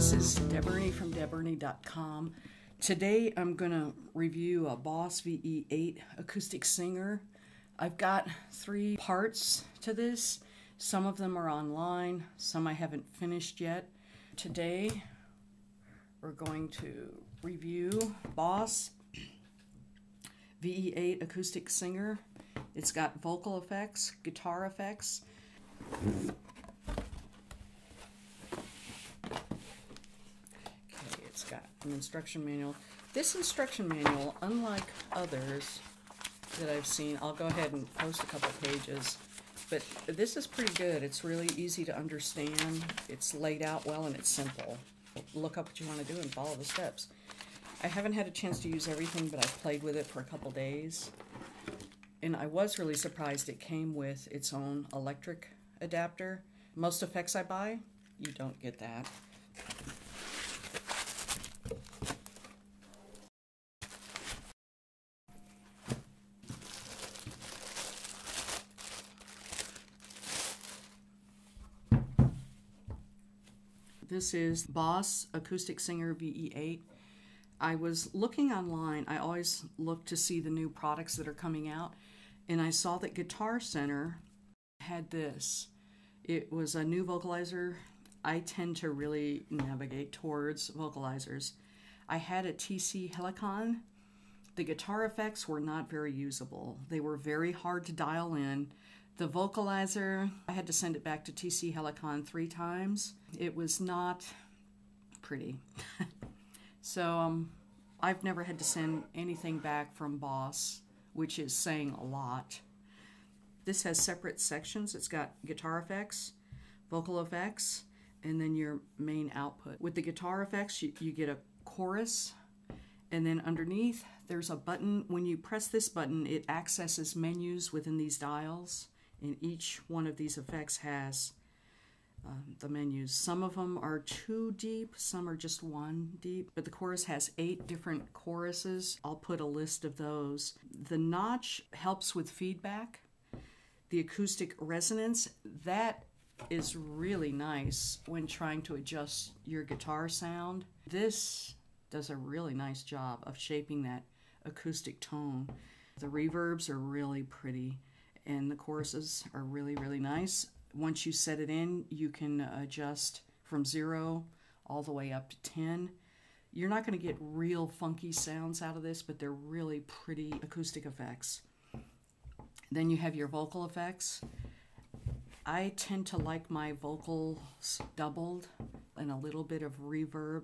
This is Erney from Erney.com. Today I'm going to review a Boss VE-8 acoustic singer. I've got 3 parts to this. Some of them are online, some I haven't finished yet. Today we're going to review Boss VE-8 acoustic singer. It's got vocal effects, guitar effects. It's got an instruction manual. This instruction manual, unlike others that I've seen, I'll go ahead and post a couple pages, but this is pretty good. It's really easy to understand. It's laid out well and it's simple. Look up what you want to do and follow the steps. I haven't had a chance to use everything, but I've played with it for a couple days. And I was really surprised it came with its own electric adapter. Most effects I buy, you don't get that. This is Boss Acoustic Singer VE-8. I was looking online. I always look to see the new products that are coming out, and I saw that Guitar Center had this. It was a new vocalizer. I tend to really navigate towards vocalizers. I had a TC Helicon. The guitar effects were not very usable. They were very hard to dial in. The vocalizer, I had to send it back to TC Helicon 3 times. It was not pretty. So I've never had to send anything back from Boss, which is saying a lot. This has separate sections. It's got guitar effects, vocal effects, and then your main output. With the guitar effects, you get a chorus, and then underneath there's a button. When you press this button, it accesses menus within these dials, and each one of these effects has the menus. Some of them are 2 deep, some are just 1 deep, but the chorus has 8 different choruses. I'll put a list of those. The notch helps with feedback. The acoustic resonance, that is really nice when trying to adjust your guitar sound. This does a really nice job of shaping that acoustic tone. The reverbs are really pretty, and the choruses are really, really nice. Once you set it in, you can adjust from 0 all the way up to 10. You're not going to get real funky sounds out of this, but they're really pretty acoustic effects. Then you have your vocal effects. I tend to like my vocals doubled and a little bit of reverb,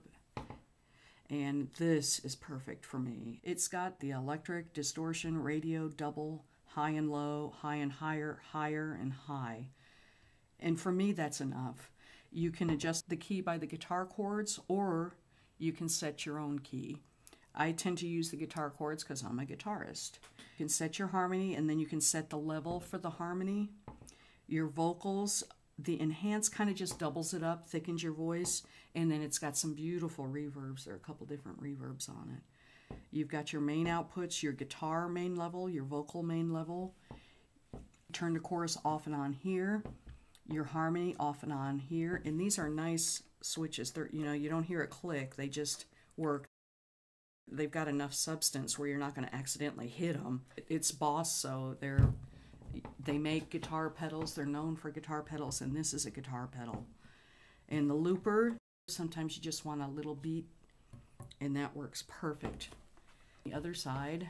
and this is perfect for me. It's got the electric, distortion, radio, double, high and low, high and higher, higher and high. And for me, that's enough. You can adjust the key by the guitar chords, or you can set your own key. I tend to use the guitar chords because I'm a guitarist. You can set your harmony, and then you can set the level for the harmony. Your vocals, the enhance kind of just doubles it up, thickens your voice, and then it's got some beautiful reverbs. There are a couple different reverbs on it. You've got your main outputs, your guitar main level, your vocal main level. Turn the chorus off and on here. Your harmony off and on here, and these are nice switches. They're, you don't hear it click, they just work. They've got enough substance where you're not going to accidentally hit them. It's Boss, so they make guitar pedals. They're known for guitar pedals, and this is a guitar pedal. And the looper, sometimes you just want a little beat, and that works perfect. The other side,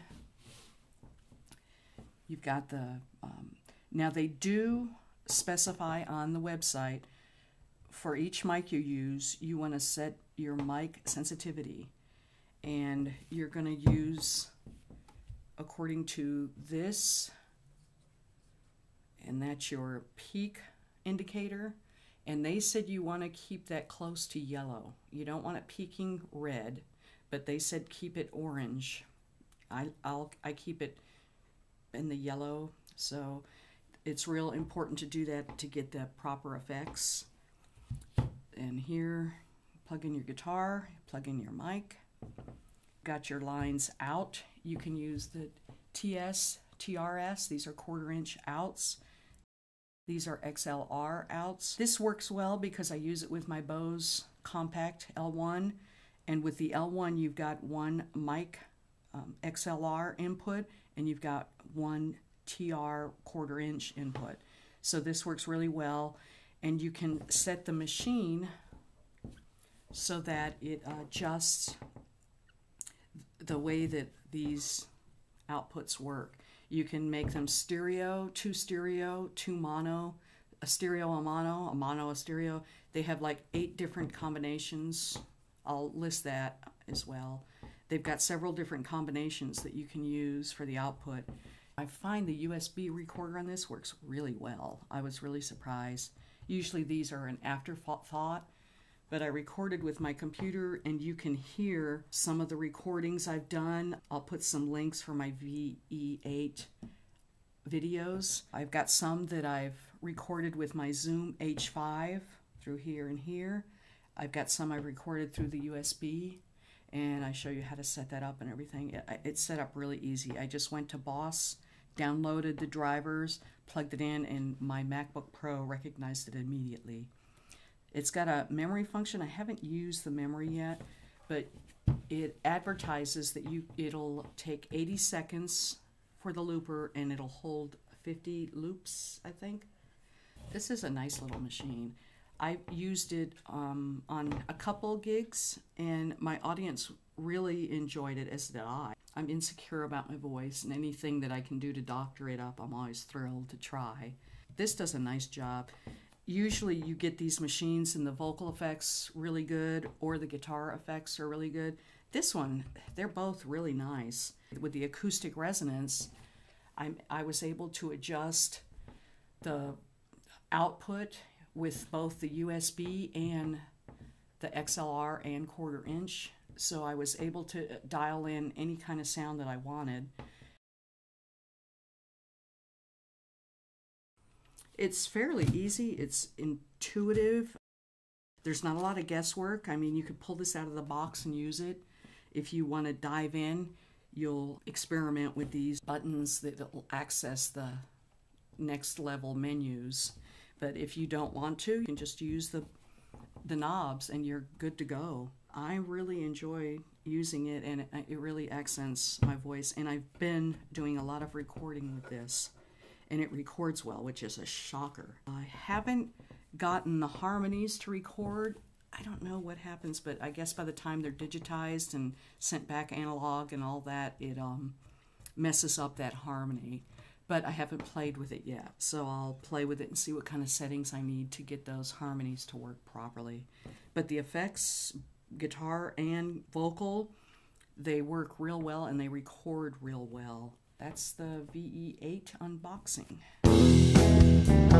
you've got the now they do specify on the website for each mic you use, you want to set your mic sensitivity, and you're going to use according to this, and that's your peak indicator, and they said you want to keep that close to yellow. You don't want it peaking red, but they said keep it orange. I keep it in the yellow, so it's real important to do that to get the proper effects. And here, plug in your guitar, plug in your mic. Got your lines out. You can use the TS, TRS. These are 1/4-inch outs. These are XLR outs. This works well because I use it with my Bose compact L1, and with the L1 you've got one mic XLR input, and you've got one TR 1/4 inch input. So this works really well, and you can set the machine so that it adjusts the way that these outputs work. You can make them stereo, two mono, a stereo, a mono, a stereo. They have like 8 different combinations. I'll list that as well. They've got several different combinations that you can use for the output. I find the USB recorder on this works really well. I was really surprised. Usually these are an afterthought, but I recorded with my computer, and you can hear some of the recordings I've done. I'll put some links for my VE-8 videos. I've got some that I've recorded with my Zoom H5 through here and here. I've got some I recorded through the USB, and I show you how to set that up and everything. It's set up really easy. I just went to Boss, downloaded the drivers, plugged it in, and my MacBook Pro recognized it immediately. It's got a memory function. I haven't used the memory yet, but it advertises that it'll take 80 seconds for the looper, and it'll hold 50 loops, I think. This is a nice little machine. I used it on a couple gigs, and my audience really enjoyed it, as did I. I'm insecure about my voice, and anything that I can do to doctor it up, I'm always thrilled to try. This does a nice job. Usually you get these machines and the vocal effects really good, or the guitar effects are really good. This one, they're both really nice. With the acoustic resonance, I was able to adjust the output with both the USB and the XLR and 1/4 inch. So I was able to dial in any kind of sound that I wanted. It's fairly easy. It's intuitive. There's not a lot of guesswork. I mean, you could pull this out of the box and use it. If you want to dive in, you'll experiment with these buttons that will access the next level menus. But if you don't want to, you can just use the knobs and you're good to go. I really enjoy using it, and it really accents my voice. And I've been doing a lot of recording with this, and it records well, which is a shocker. I haven't gotten the harmonies to record. I don't know what happens, but I guess by the time they're digitized and sent back analog and all that, it messes up that harmony. But I haven't played with it yet, so I'll play with it and see what kind of settings I need to get those harmonies to work properly. But the effects, guitar and vocal, they work real well, and they record real well. That's the VE-8 unboxing.